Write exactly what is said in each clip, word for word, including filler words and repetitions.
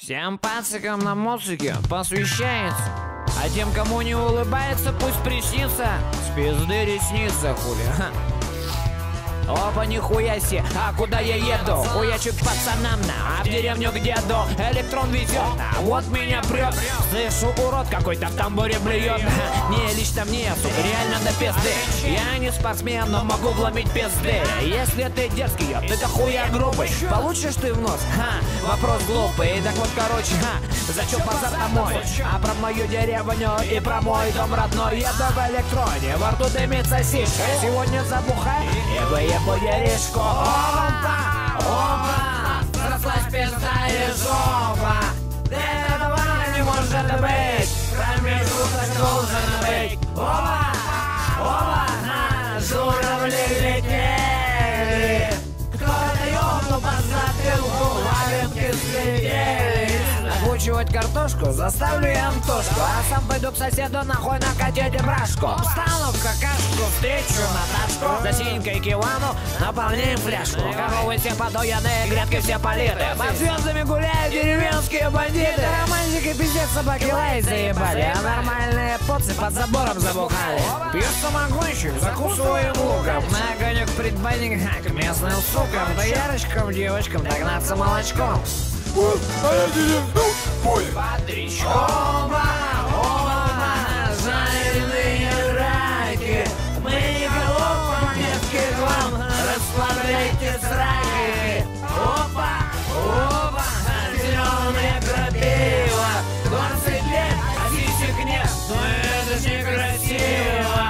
Всем пацикам на музыке посвящается. А тем, кому не улыбается, пусть приснится. С пизды ресница, хули. Опа, нихуя себе, а куда я еду? Хуячу к пацанам на, а в деревню к деду. Электрон везет, а вот меня прет. Слышу, урод какой-то в тамбуре блюет. Не, лично мне, сука, реально до пизды. Я не спортсмен, но могу вломить пизды. Если ты дерзкий, ёб, ты хуя грубый. Получишь ты в нос? Ха, вопрос глупый. Так вот, короче, ха, зачем базар мой? А про мою деревню и про мой дом родной еду в электроне, во рту дымится сишка. Сегодня забухай, и будеришку. Опа, опа, срослась пизда и жопа. Этого не может быть, промежуток должен быть. Опа, опа, журавли летели. Кто-то ёбнул по затылку, валенки слетели. Окучивать картошку заставлю я Антошку, а сам пойду к соседу нахуй накатить и брашку. Встану в какашку, встречу Наташку, за синькой кивану наполняем фляжку. Коровы все подояны, грядки все политы, под звездами гуляют деревенские бандиты. Романтики пиздец, собаки лай заебали, а нормальные поцы под забором забухали. Пью самогонщик, закусываем луком, на огонек предбанник, к местным сукам, доярочкам, девочкам догнаться молочком. Вот, а я деревню понял. Патричка. Оба, оба, жареные раки. Мы не голова, детки, вам расслабляйте сраки. Опа, опа, зеленые крапива. Двадцать лет, а сисек нет, но это ж некрасиво.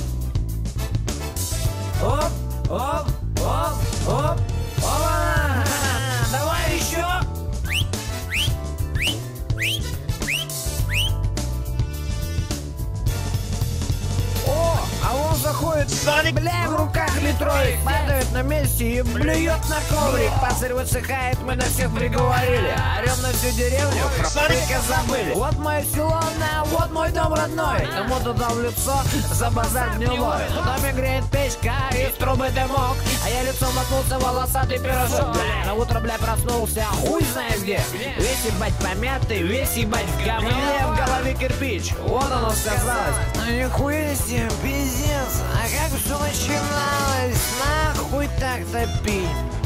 Оп, оп, оп, оп, опа. Давай еще. А он заходит, бля, в руках литровик, падает на месте и блюет на коврик. Пацарь высыхает, мы на всех приговорили, орем на всю деревню, про парика забыли. Вот мое село, на, вот мой дом родной, ему туда в лицо за базар гнилой. В доме греет печка, из трубы дымок, а я лицом воткнулся волосатый пирожок. Бля, на утро, бля, проснулся, хуй знает где. Весь ебать помятый, весь ебать в говне, в голове кирпич, вот оно сказалось. Ну нихуя себе, пиздец, а как все начиналось, нахуй так топить?